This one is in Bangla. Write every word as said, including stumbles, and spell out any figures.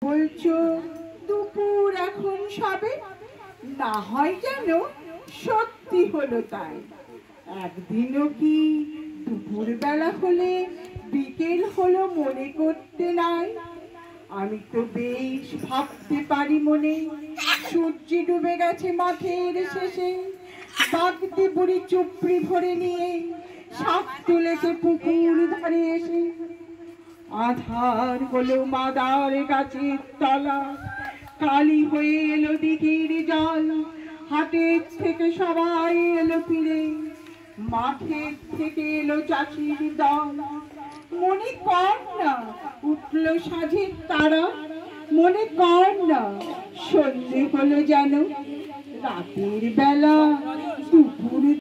বলছো দুপুর এখন সবে, না হয় যেন সত্যি হলো তাই। একদিনও কি দুপুর বেলা হলে বিকেল হলো মনে করতে নাই? আমি তো বেশ ভাবতে পারি মনে, সূর্য ডুবে গেছে মাঠের শেষে, বাগদি বুড়ি চুপড়ি ভরে নিয়ে সাপ তুলেছে পুকুর ধারে এসে। আধার হলো মাদার গাছের তলা, কালি হয়ে এলো দিঘির জল, হাটের থেকে সবাই এলো ফিরে, মাঠের থেকে এলো চাষির দল। মনে কর না উঠলো সাঁঝের তারা, মনে কর না সন্ধে হলো যেন রাতের বেলা দুপুর